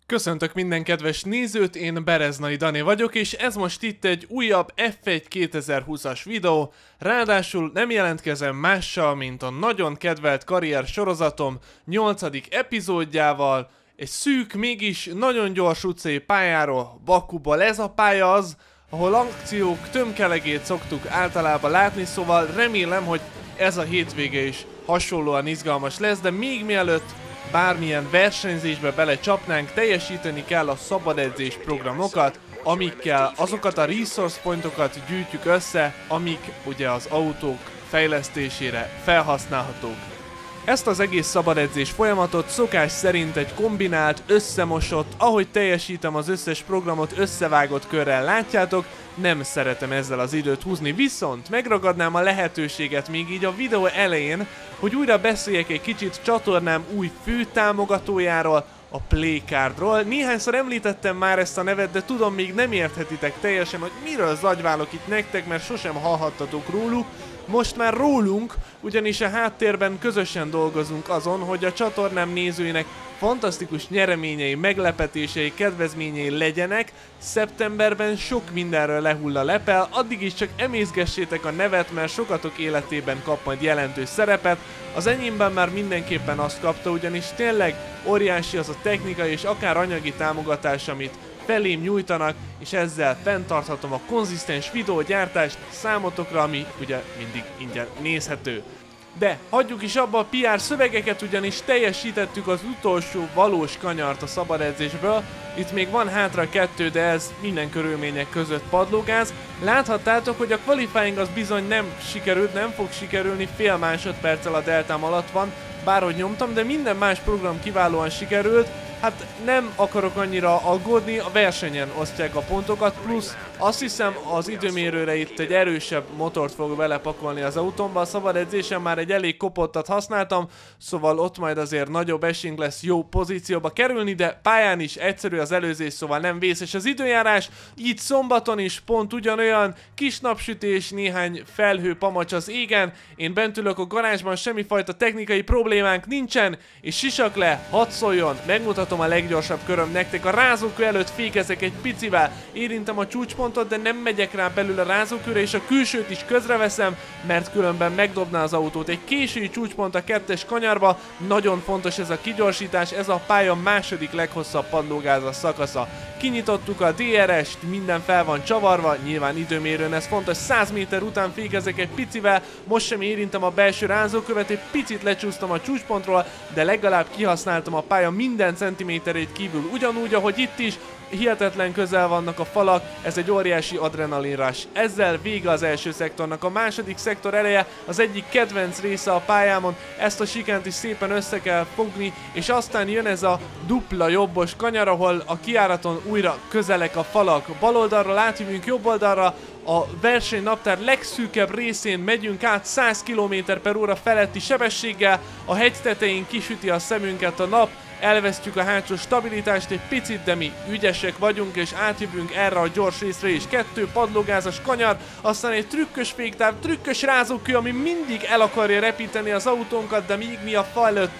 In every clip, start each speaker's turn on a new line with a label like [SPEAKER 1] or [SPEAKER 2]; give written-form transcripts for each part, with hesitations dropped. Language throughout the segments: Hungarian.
[SPEAKER 1] Köszöntök minden kedves nézőt, én Bereznai Dani vagyok, és ez most itt egy újabb F1 2020-as videó, ráadásul nem jelentkezem mással, mint a nagyon kedvelt karrier sorozatom 8. epizódjával, egy szűk, mégis nagyon gyors utcai pályáról, Bakuból. Ez a pálya az, ahol akciók tömkelegét szoktuk általában látni, szóval remélem, hogy ez a hétvége is hasonlóan izgalmas lesz, de még mielőtt bármilyen versenyzésbe belecsapnánk, teljesíteni kell a szabad edzés programokat, amikkel azokat a resource pointokat gyűjtjük össze, amik ugye az autók fejlesztésére felhasználhatók. Ezt az egész szabad edzés folyamatot szokás szerint egy kombinált, összemosott, ahogy teljesítem az összes programot összevágott körrel látjátok, nem szeretem ezzel az időt húzni, viszont megragadnám a lehetőséget még így a videó elején, hogy újra beszéljek egy kicsit csatornám új fő támogatójáról, a Playcardról. Néhányszor említettem már ezt a nevet, de tudom, még nem érthetitek teljesen, hogy miről zagyválok itt nektek, mert sosem hallhattatok róluk. Most már rólunk, ugyanis a háttérben közösen dolgozunk azon, hogy a csatornám nézőinek fantasztikus nyereményei, meglepetései, kedvezményei legyenek. Szeptemberben sok mindenről lehull a lepel, addig is csak emészgessétek a nevet, mert sokatok életében kap majd jelentős szerepet. Az enyémben már mindenképpen azt kapta, ugyanis tényleg óriási az a technikai és akár anyagi támogatás, amit felém nyújtanak, és ezzel fenntarthatom a konzisztens videógyártást számotokra, ami ugye mindig ingyen nézhető. De hagyjuk is abba a PR szövegeket, ugyanis teljesítettük az utolsó valós kanyart a szabad edzésből. Itt még van hátra 2, de ez minden körülmények között padlógáz. Láthattátok, hogy a qualifying az bizony nem sikerült, nem fog sikerülni, fél másodperccel a deltám alatt van, bárhogy nyomtam, de minden más program kiválóan sikerült. Hát nem akarok annyira aggódni, a versenyen osztják a pontokat, plusz azt hiszem az időmérőre itt egy erősebb motort fog belepakolni az autómba, a szabad edzésen már egy elég kopottat használtam, szóval ott majd azért nagyobb esélyünk lesz jó pozícióba kerülni, de pályán is egyszerű az előzés, szóval nem vészes az időjárás, így szombaton is pont ugyanolyan, kis napsütés, néhány felhő pamacs az égen, én bent ülök a garázsban, semmifajta technikai problémánk nincsen, és sisak le, hadd szóljon, megmutatom a leggyorsabb köröm nektek, a rázókő előtt fékezek egy picivel, érintem a csúcspontot, de nem megyek rá belül a rázókőre, és a külsőt is közreveszem, mert különben megdobná az autót. Egy késői csúcspont a 2-es kanyarba, nagyon fontos ez a kigyorsítás, ez a pálya második leghosszabb padlógázas szakasza. Kinyitottuk a DRS-t, minden fel van csavarva, nyilván időmérőn ez fontos, 100 méter után fékezek egy picivel, most sem érintem a belső rázókövet, egy picit lecsúsztam a csúcspontról, de legalább kihasználtam a pálya minden centiméterét kívül, ugyanúgy, ahogy itt is, hihetetlen közel vannak a falak, ez egy óriási adrenalinrush. Ezzel vége az első szektornak, a második szektor eleje az egyik kedvenc része a pályámon, ezt a sikent is szépen össze kell fogni, és aztán jön ez a dupla jobbos kanyar, ahol a kijáraton újra közelek a falak. Bal oldalra átjövünk, jobb oldalra, a versenynaptár legszűkebb részén megyünk át 100 km/h feletti sebességgel, a hegy tetején kisüti a szemünket a nap, elvesztjük a hátsó stabilitást egy picit, de mi ügyesek vagyunk, és átjövünk erre a gyors részre is. 2 padlógázas kanyar, aztán egy trükkös féktáv, trükkös rázókő, ami mindig el akarja repíteni az autónkat, de míg mi a fal előtt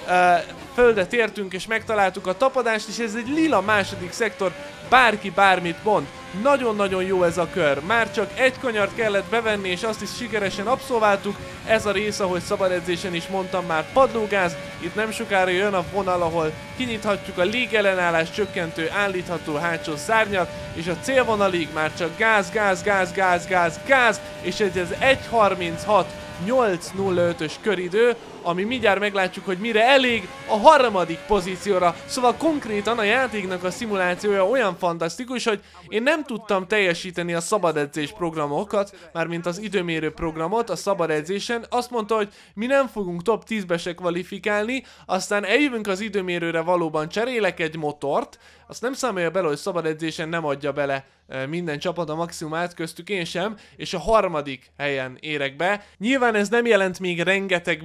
[SPEAKER 1] földet értünk és megtaláltuk a tapadást, és ez egy lila második szektor, bárki bármit mond. Nagyon-nagyon jó ez a kör, már csak egy kanyart kellett bevenni, és azt is sikeresen abszolváltuk. Ez a rész, ahogy szabad edzésen is mondtam, már padlógáz, itt nem sokára jön a vonal, ahol kinyithatjuk a légellenállás csökkentő, állítható hátsó szárnyat, és a célvonalig már csak gáz, gáz, gáz, gáz, gáz, gáz, és ez 1:36.805-ös köridő, ami mindjárt meglátjuk, hogy mire elég a harmadik pozícióra. Szóval konkrétan a játéknak a szimulációja olyan fantasztikus, hogy én nem tudtam teljesíteni a szabad edzés programokat, mármint az időmérő programot a szabad edzésen. Azt mondta, hogy mi nem fogunk top 10-be se kvalifikálni, aztán eljövünk az időmérőre, valóban cserélek egy motort, azt nem számolja bele, hogy szabad edzésen nem adja bele minden csapat a maximumát, köztük én sem, és a harmadik helyen érek be. Nyilván ez nem jelent még rengeteg mindent a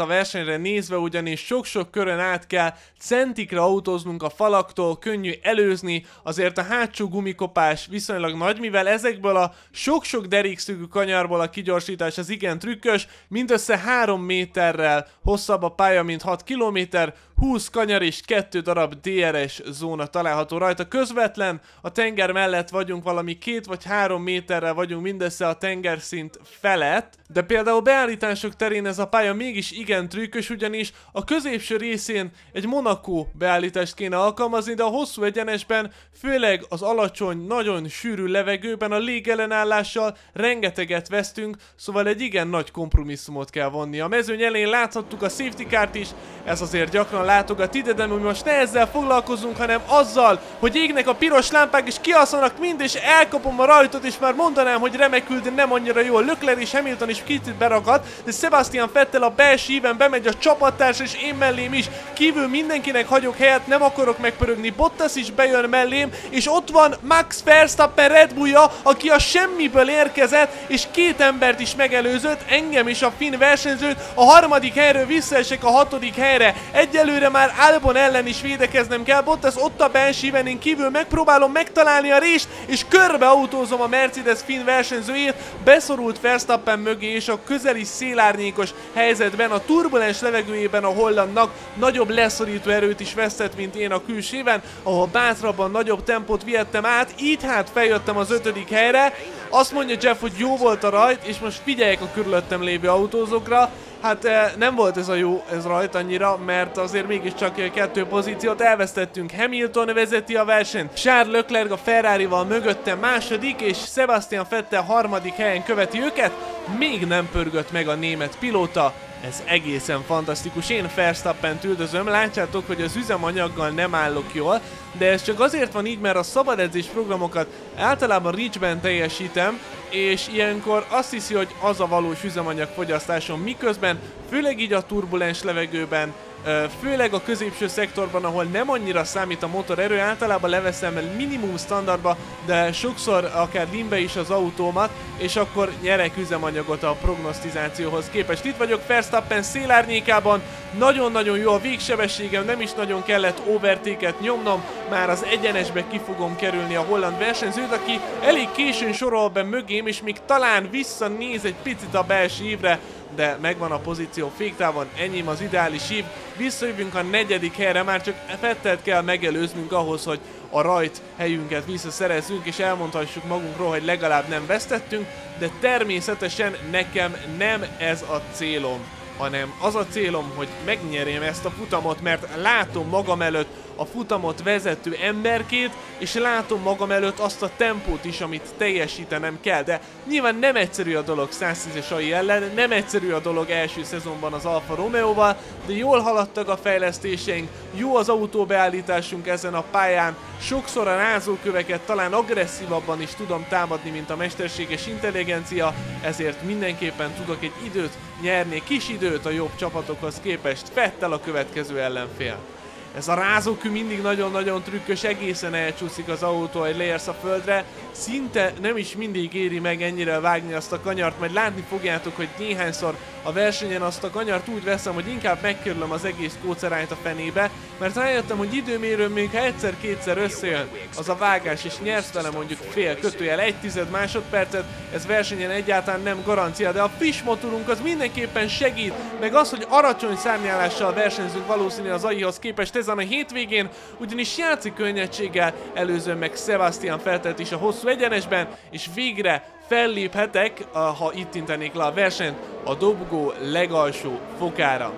[SPEAKER 1] versenyre nézve, ugyanis sok-sok körön át kell centikre autóznunk a falaktól, könnyű előzni, azért a hátsó gumikopás viszonylag nagy, mivel ezekből a sok-sok derékszögű kanyarból a kigyorsítás az igen trükkös, mindössze 3 méterrel hosszabb a pálya, mint 6 kilométer, 20 kanyar és 2 darab DRS zóna található rajta. Közvetlen a tenger mellett vagyunk, valami 2 vagy 3 méterrel vagyunk mindössze a tengerszint felett, de például beállítások terén ez a pálya mégis igen trükkös, ugyanis a középső részén egy Monaco beállítást kéne alkalmazni, de a hosszú egyenesben, főleg az alacsony, nagyon sűrű levegőben a légellenállással rengeteget vesztünk, szóval egy igen nagy kompromisszumot kell vonni. A mezőny elején láthattuk a safety car-t is, ez azért gyakran látogat ide, de mi most ne ezzel foglalkozunk, hanem azzal, hogy égnek a piros lámpák és kialszanak mind, és elkapom a rajtot, és már mondanám, hogy remekül, de nem annyira jól. Leclerc és Hamilton is kicsit beragad, de Sebastian Vettel a belső íven bemegy a csapattárs, és én mellém is. Kívül mindenkinek hagyok helyet, nem akarok megpörögni. Bottas is bejön mellém, és ott van Max Verstappen Red Bullja, aki a semmiből érkezett, és 2 embert is megelőzött, engem és a finn versenyzőt. A 3. helyről visszaesek a 6. helyre. Egyelőre már Albon ellen is védekeznem kell. Bottas ott a belső íven, én kívül megpróbálom megtalálni a rést, és körbeautózom a Mercedes finn versenyzőjét. Beszorult Verstappen mögé, és a közeli szélárnyékos helyzetben, a turbulens levegőjében a hollandnak nagyobb leszorító erőt is vesztett, mint én a külsében, ahol bátrabban nagyobb tempót vihettem át, így hát feljöttem az 5. helyre. Azt mondja Jeff, hogy jó volt a rajt, és most figyeljek a körülöttem lévő autózókra. Hát nem volt ez a jó rajt annyira, mert azért mégiscsak 2 pozíciót elvesztettünk. Hamilton vezeti a versenyt, Charles Leclerc a Ferrarival mögötte második, és Sebastian Vettel 3. helyen követi őket. Még nem pörgött meg a német pilóta. Ez egészen fantasztikus. Én Verstappent üldözöm, látjátok, hogy az üzemanyaggal nem állok jól, de ez csak azért van így, mert a szabadedzés programokat általában Reachben teljesítem, és ilyenkor azt hiszi, hogy az a valós üzemanyagfogyasztásom, miközben főleg így a turbulens levegőben, főleg a középső szektorban, ahol nem annyira számít a motor erő, általában leveszem minimum standardba, de sokszor akár limbe is az autómat, és akkor nyerek üzemanyagot a prognosztizációhoz képest. Itt vagyok Verstappen szélárnyékában, nagyon-nagyon jó a végsebességem, nem is nagyon kellett overtake-et nyomnom, már az egyenesbe ki fogom kerülni a holland versenyzőt, aki elég későn sorol be mögém, és még talán visszanéz egy picit a belső ívre, de megvan a pozíció féktávon, enyém az ideális ív. Visszajövünk a 4. helyre, már csak Vettelt kell megelőznünk ahhoz, hogy a rajt helyünket visszaszerezzünk, és elmondhassuk magunkról, hogy legalább nem vesztettünk, de természetesen nekem nem ez a célom, hanem az a célom, hogy megnyerjem ezt a futamot, mert látom magam előtt a futamot vezető emberkét, és látom magam előtt azt a tempót is, amit teljesítenem kell, de nyilván nem egyszerű a dolog 110-es AI ellen, nem egyszerű a dolog első szezonban az Alfa Romeóval, de jól haladtak a fejlesztéseink, jó az autóbeállításunk ezen a pályán, sokszor a rázóköveket talán agresszívabban is tudom támadni, mint a mesterséges intelligencia, ezért mindenképpen tudok egy időt nyerni, kis időt a jobb csapatokhoz képest. Vettel a következő ellenfél. Ez a rázókő mindig nagyon-nagyon trükkös, egészen elcsúszik az autó, hogy leérsz a földre. Szinte nem is mindig éri meg ennyire vágni azt a kanyart, majd látni fogjátok, hogy néhányszor a versenyen azt a kanyart úgy veszem, hogy inkább megkerülöm az egész kócerányt a fenébe, mert rájöttem, hogy időmérőn még ha egyszer-kétszer összejön az a vágás, és nyersz vele mondjuk egy tized másodpercet, ez versenyen egyáltalán nem garancia, de a friss motorunk az mindenképpen segít, meg az, hogy alacsony szárnyalással versenyzünk valószínűleg az AI-hoz képest ezen a hétvégén, ugyanis játszik könnyedséggel, előzően meg Sebastian Vettelt is a hosszú egyenesben, és végre felléphetek, ha itt intenék le a versenyt, a dobogó legalsó fokára.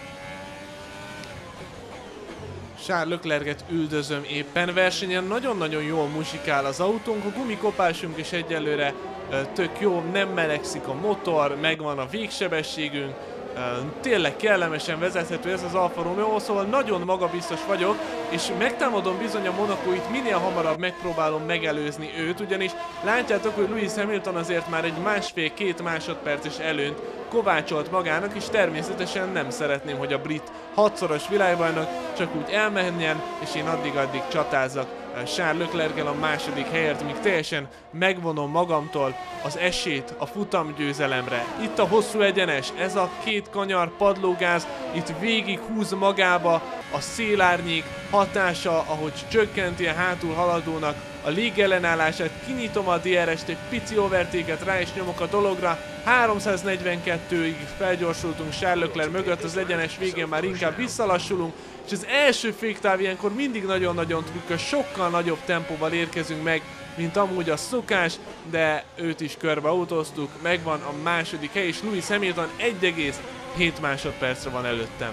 [SPEAKER 1] Charles Leclerc-et üldözöm éppen, versenyen nagyon-nagyon jól musikál az autónk, a gumikopásunk is egyelőre tök jó, nem melegszik a motor, megvan a végsebességünk, tényleg kellemesen vezethető ez az Alfa Romeo, szóval nagyon magabiztos vagyok, és megtámadom bizony a Monacóit, minél hamarabb megpróbálom megelőzni őt, ugyanis látjátok, hogy Lewis Hamilton azért már egy 1,5-2 másodperces előnyt kovácsolt magának, és természetesen nem szeretném, hogy a brit 6-szoros világbajnok csak úgy elmenjen, és én addig-addig csatázzak Charles Leclerc-el a második helyért, míg teljesen megvonom magamtól az esélyt a futamgyőzelemre. Itt a hosszú egyenes, ez a két kanyar padlógáz, itt végig húz magába a szélárnyék hatása, ahogy csökkenti a hátul haladónak a légellenállását. Kinyitom a DRS-t, egy pici overtéket rá és nyomok a dologra. 342-ig felgyorsultunk Charles Leclerc mögött, az egyenes végén már inkább visszalassulunk, és az első féktáv ilyenkor mindig nagyon-nagyon trükkös, sokkal nagyobb tempóval érkezünk meg, mint amúgy a szokás, de őt is körbeautóztuk, megvan a második hely, és Lewis Hamilton 1,7 másodpercre van előttem.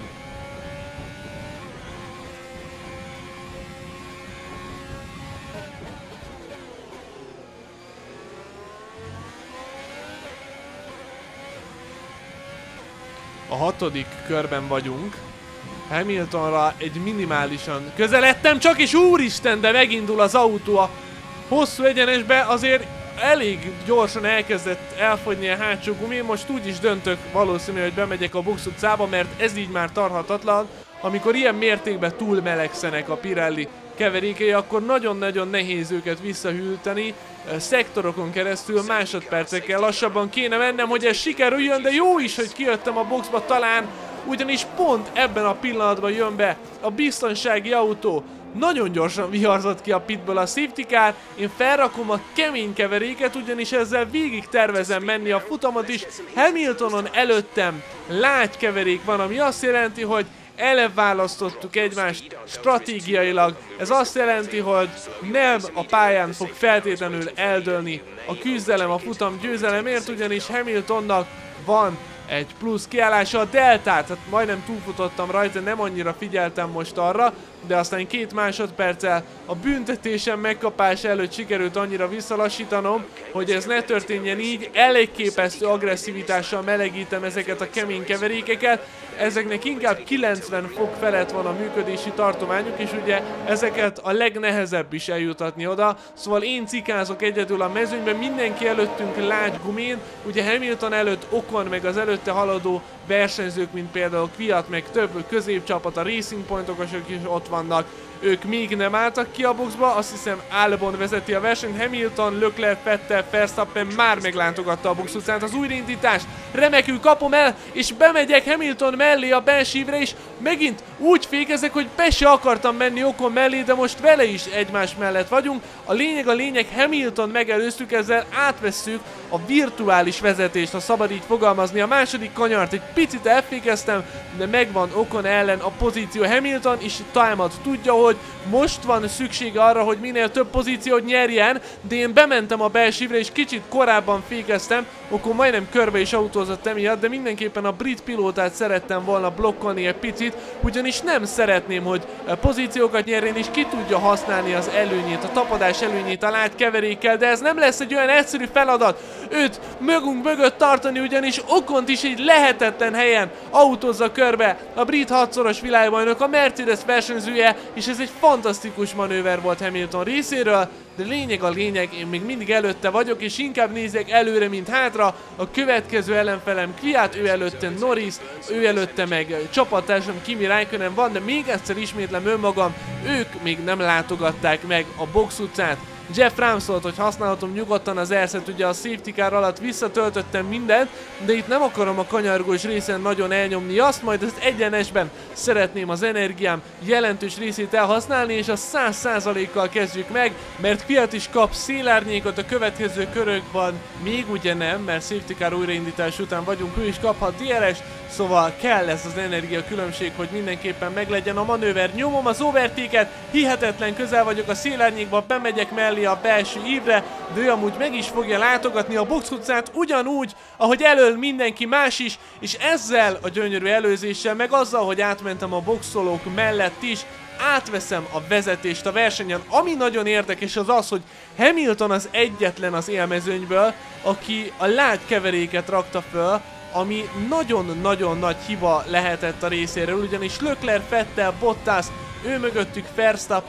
[SPEAKER 1] A hatodik körben vagyunk. Hamiltonra egy minimálisan közeledtem csak, és úristen, de megindul az autó a hosszú egyenesbe, azért elég gyorsan elkezdett elfogyni a hátsó gumi. Most úgy is döntök valószínű, hogy bemegyek a box utcába, mert ez így már tarthatatlan. Amikor ilyen mértékben túl melegszenek a Pirelli keverékei, akkor nagyon-nagyon nehéz őket visszahűteni. Szektorokon keresztül másodpercekkel lassabban kéne mennem, hogy ez sikerüljön, de jó is, hogy kijöttem a boxba talán, ugyanis pont ebben a pillanatban jön be a biztonsági autó. Nagyon gyorsan viharzott ki a pitből a safety car, én felrakom a kemény keveréket, ugyanis ezzel végig tervezem menni a futamot is. Hamiltonon előttem lágy keverék van, ami azt jelenti, hogy elválasztottuk egymást stratégiailag. Ez azt jelenti, hogy nem a pályán fog feltétlenül eldőlni a küzdelem a futam győzelemért, ugyanis Hamiltonnak van egy plusz kiállása, a deltát, hát majdnem túlfutottam rajta, nem annyira figyeltem most arra, de aztán 2 másodperccel a büntetésem megkapása előtt sikerült annyira visszalassítanom, hogy ez ne történjen így. Elégképesztő agresszivitással melegítem ezeket a kemény keverékeket, ezeknek inkább 90 fok felett van a működési tartományuk, és ugye ezeket a legnehezebb is eljutatni oda, szóval én cikázok egyedül a mezőnyben, mindenki előttünk lágy gumén, ugye Hamilton előtt Ocon meg az előtte haladó versenyzők, mint például Kvyat, meg több középcsapat, a Racing Point-okosok is ott vannak, ők még nem álltak ki a boxba, azt hiszem Albon vezeti a versenyt, Hamilton, Leclerc, Vettel, Verstappen már meglátogatta a box utcát, az újraindítást remekül kapom el, és bemegyek Hamilton mellé a bensívre is, megint úgy fékezek, hogy be se akartam menni Ocon mellé, de most vele is egymás mellett vagyunk. A lényeg, Hamilton megelőztük, ezzel átvesszük a virtuális vezetést, ha szabad így fogalmazni. A második kanyart egy picit elfékeztem, de megvan Ocon ellen a pozíció. Hamilton is támad, tudja, hogy most van szüksége arra, hogy minél több pozíciót nyerjen, de én bementem a belsívre és kicsit korábban fékeztem, Ocon majdnem körbe is autózott emiatt, de mindenképpen a brit pilótát szerettem volna blokkolni egy picit, ugyanis nem szeretném, hogy pozíciókat nyerjen és ki tudja használni az előnyét, a tapadás előnyét a lágy keverékkel, de ez nem lesz egy olyan egyszerű feladat, őt mögött tartani, ugyanis Ocont is egy lehetetlen helyen autózza körbe a brit 6-szoros világbajnok, a Mercedes versenyzője, és ez egy fantasztikus manőver volt Hamilton részéről, de lényeg, én még mindig előtte vagyok, és inkább nézek előre, mint hátra. A következő ellenfelem Kvyat, ő előtte Norris, ő előtte meg csapattársam Kimi Räikkönen van, de még egyszer ismétlem önmagam, ők még nem látogatták meg a box utcát. Jeff rám szólt, hogy használhatom nyugodtan az erszet, ugye a safety car alatt visszatöltöttem mindent, de itt nem akarom a kanyargós részen nagyon elnyomni azt, majd az egyenesben szeretném az energiám jelentős részét elhasználni, és a 100%-kal kezdjük meg, mert Kvyat is kap szélárnyékot a következő körökben, még ugye nem, mert safety car újraindítás után vagyunk, ő is kaphat DRS, szóval kell ez az energia különbség, hogy mindenképpen meglegyen a manőver. Nyomom az overtéket, hihetetlen közel vagyok a szélárnyékba, bemegyek mellé a belső ívre, de ő amúgy meg is fogja látogatni a box utcát, ugyanúgy, ahogy elől mindenki más is, és ezzel a gyönyörű előzéssel, meg azzal, hogy átmentem a boxolók mellett is, átveszem a vezetést a versenyen. Ami nagyon érdekes az az, hogy Hamilton az egyetlen az élmezőnyből, aki a lágy keveréket rakta föl, ami nagyon-nagyon nagy hiba lehetett a részéről, ugyanis Leclerc, Vettel, Bottas, ő mögöttük Verstappen,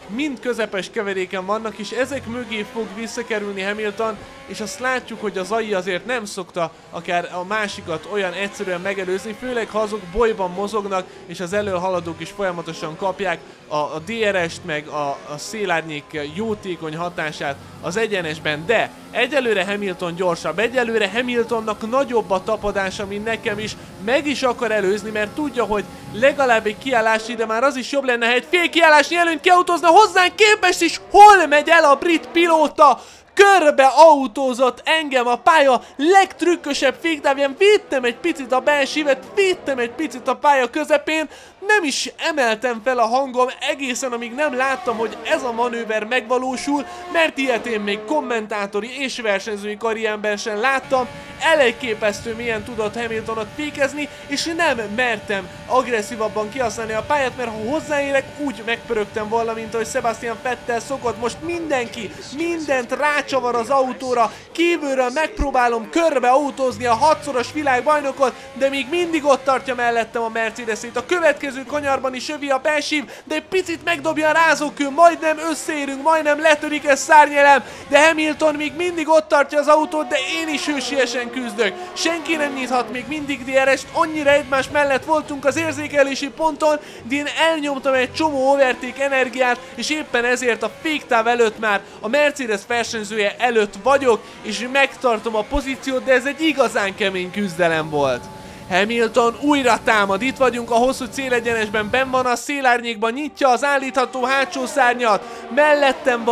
[SPEAKER 1] mind közepes keveréken vannak, és ezek mögé fog visszakerülni Hamilton, és azt látjuk, hogy az AI azért nem szokta akár a másikat olyan egyszerűen megelőzni, főleg ha azok bolyban mozognak, és az előhaladók is folyamatosan kapják a DRS-t, meg a szélárnyék jótékony hatását az egyenesben, de egyelőre Hamilton gyorsabb, egyelőre Hamiltonnak nagyobb a tapadása, mint nekem is, meg is akar előzni, mert tudja, hogy legalább egy kiállás ide már az is jobb lenne, ha egy fél kiállási előnyt kiautózna hozzánk képest is, hol megy el a brit pilóta? Körbe autózott engem a pálya legtrükkösebb féktávján, védtem egy picit a belsívet, védtem egy picit a pálya közepén, nem is emeltem fel a hangom egészen, amíg nem láttam, hogy ez a manőver megvalósul, mert ilyet én még kommentátori és versenyzői karrieremben sem láttam. Elképesztő milyen tudott Hamiltonot fékezni, és nem mertem agresszívabban kihasználni a pályát, mert ha hozzáérek, úgy megpörögtem volna, mint ahogy Sebastian Vettel szokott. Most mindenki mindent rácsavar az autóra, kívülről megpróbálom körbe autózni a 6-szoros világbajnokot, de még mindig ott tartja mellettem a Mercedes-ét. A következő kanyarban is övi a belsív, de egy picit megdobja a rázókő, majdnem összeérünk, majdnem letörik ez szárnyelem, de Hamilton még mindig ott tartja az autót, de én is hősiesen küzdök. Senki nem nyithat még mindig DRS-t, annyira egymás mellett voltunk az érzékelési ponton, de én elnyomtam egy csomó overtake energiát, és éppen ezért a féktáv előtt már a Mercedes versenyzője előtt vagyok, és megtartom a pozíciót, de ez egy igazán kemény küzdelem volt. Hamilton újra támad, itt vagyunk a hosszú célegyenesben, benn van a szélárnyékban, nyitja az állítható hátsó szárnyat, mellettem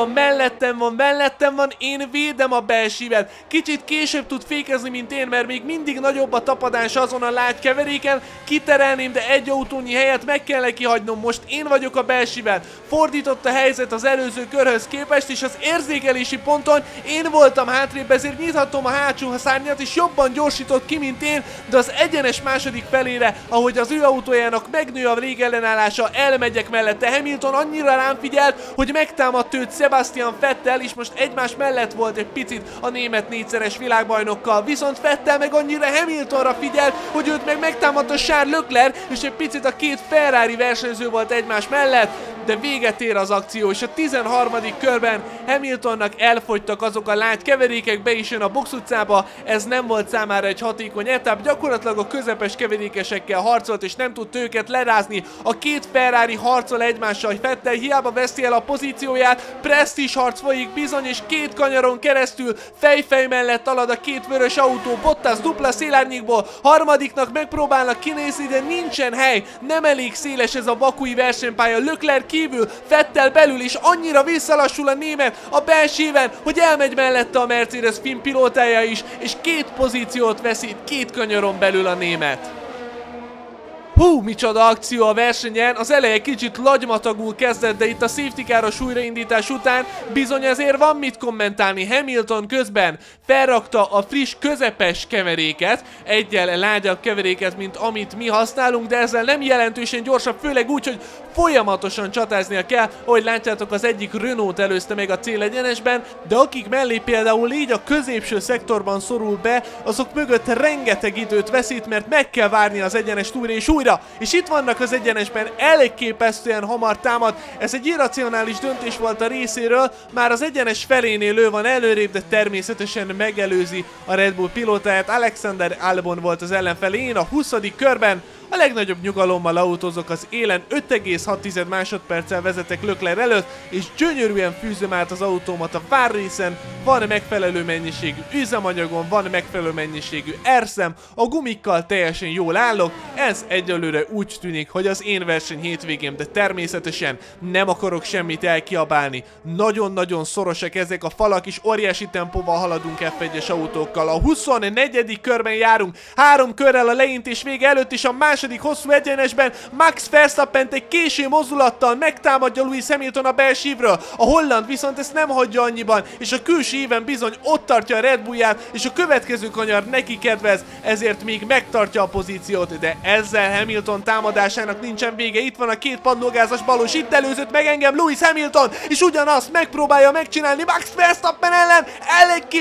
[SPEAKER 1] van, én védem a belsívet, kicsit később tud fékezni, mint én, mert még mindig nagyobb a tapadás azon a lágy keveréken, kiterelném, de egy autónyi helyet meg kell neki hagynom, most én vagyok a belsíven, fordított a helyzet az előző körhöz képest, és az érzékelési ponton én voltam hátrébb, ezért nyithatom a hátsó szárnyat, és jobban gyorsított ki, mint én, de az egyenes második felére, ahogy az ő autójának megnő a régellenállása, elmegyek mellette. Hamilton annyira rám figyelt, hogy megtámadt őt Sebastian Vettel, és most egymás mellett volt egy picit a német 4-szeres világbajnokkal, viszont Vettel meg annyira Hamiltonra figyelt, hogy őt meg megtámadta Charles Leclerc, és egy picit a két Ferrari versenyző volt egymás mellett, de véget ér az akció, és a 13. körben Hamiltonnak elfogytak azok a lágy keverékek, be is jön a box utcába, ez nem volt számára egy hatékony etap, gyakorlatilag a közepes keverékesekkel harcolt, és nem tudta őket lerázni. A két Ferrari harcol egymással, Vettel hiába veszi el a pozícióját, presztízs harc folyik bizony, és két kanyaron keresztül fejfej mellett alad a két vörös autó, Bottas dupla szélárnyékból, harmadiknak megpróbálnak kinézni, de nincsen hely, nem elég széles ez a bakui versenypálya, Leclerc kívül, Vettel belül, és annyira visszalassul a német a belsíven, hogy elmegy mellette a Mercedes finn pilótája is, és két pozíciót veszít két kanyaron belül a német. Hú, micsoda akció a versenyen, az eleje kicsit lagymatagul kezdett, de itt a safety car-os újraindítás után bizony azért van mit kommentálni. Hamilton közben felrakta a friss közepes keveréket, egyel lágyabb keveréket, mint amit mi használunk, de ezzel nem jelentősen gyorsabb, főleg úgy, hogy folyamatosan csatáznia kell, ahogy látjátok, az egyik Renault előzte meg a célegyenesben, de akik mellé például így a középső szektorban szorul be, azok mögött rengeteg időt veszít, mert meg kell várni az egyenest újra és újra, és itt vannak az egyenesben, elképesztően hamar támad, ez egy irracionális döntés volt a részéről, már az egyenes felénél ő van előrébb, de természetesen megelőzi a Red Bull pilótáját. Alexander Albon volt az ellenfelé, én a 20. körben a legnagyobb nyugalommal autózok az élen, 5,6 másodperccel vezetek Leclerc előtt, és gyönyörűen fűzöm át az autómat a várrészen, van megfelelő mennyiségű üzemanyagom, van megfelelő mennyiségű erszem, a gumikkal teljesen jól állok, ez egyelőre úgy tűnik, hogy az én verseny hétvégém, de természetesen nem akarok semmit elkiabálni. Nagyon-nagyon szorosak ezek a falak, és óriási tempóval haladunk F1-es autókkal. A 24. körben járunk, 3 körrel a leintés vége előtt, és a második hosszú egyenesben Max Verstappen egy késő mozdulattal megtámadja Lewis Hamilton a belsívről. A holland viszont ezt nem hagyja annyiban, és a külső éven bizony ott tartja a Red Bullját, és a következő kanyar neki kedvez, ezért még megtartja a pozíciót, de ezzel Hamilton támadásának nincsen vége. Itt van a két padlógázas balos, itt előzött meg engem Lewis Hamilton, és ugyanazt megpróbálja megcsinálni Max Verstappen ellen.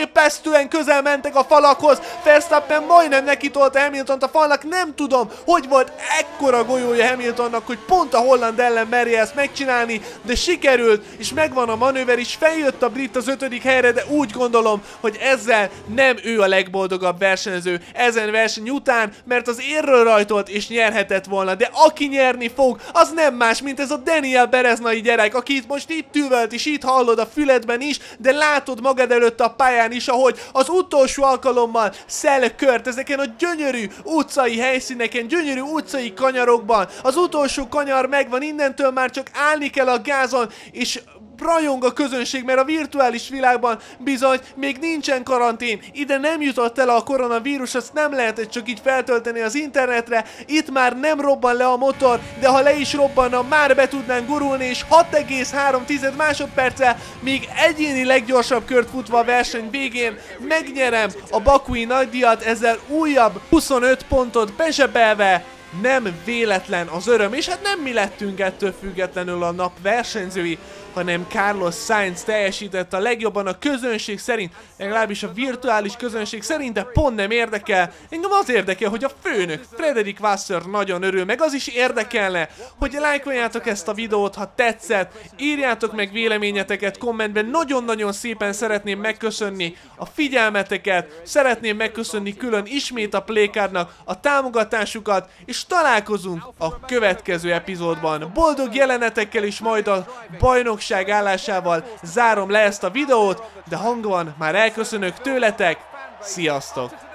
[SPEAKER 1] Elképesztően közel mentek a falakhoz, Verstappen majdnem nekitolta Hamiltont a falnak, nem tudom, hogy volt ekkora golyója Hamiltonnak, hogy pont a holland ellen merje ezt megcsinálni, de sikerült, és megvan a manőver is, feljött a brit az 5. helyre, de úgy gondolom, hogy ezzel nem ő a legboldogabb versenyző ezen verseny után, mert az érről rajtolt és nyerhetett volna, de aki nyerni fog, az nem más, mint ez a Daniel Bereznai gyerek, aki itt most itt üvölt, és itt hallod a füledben is, de látod magad előtt a pályán is, ahogy az utolsó alkalommal szel kört ezeken a gyönyörű utcai helyszíneken, gyönyörű utcai kanyarokban. Az utolsó kanyar megvan, innentől már csak állni kell a gázon, és rajong a közönség, mert a virtuális világban bizony még nincsen karantén, ide nem jutott el a koronavírus, azt nem lehetett csak így feltölteni az internetre, itt már nem robban le a motor, de ha le is robbanna, már be tudnánk gurulni, és 6,3 másodperccel még egyéni leggyorsabb kört futva a verseny végén megnyerem a bakui nagydíjat, ezzel újabb 25 pontot bezsebelve. Nem véletlen az öröm, és hát nem mi lettünk ettől függetlenül a nap versenyzői, hanem Carlos Sainz teljesített a legjobban a közönség szerint, legalábbis a virtuális közönség szerint, de pont nem érdekel. Engem az érdekel, hogy a főnök, Frederik Vasseur nagyon örül, meg az is érdekelne, hogy lájkoljátok ezt a videót, ha tetszett, írjátok meg véleményeteket kommentben, nagyon-nagyon szépen szeretném megköszönni a figyelmeteket, szeretném megköszönni külön ismét a Playcardnak a támogatásukat, és találkozunk a következő epizódban. Boldog jelenetekkel is, majd a bajnokság állásával zárom le ezt a videót, de hangban már elköszönök tőletek, sziasztok!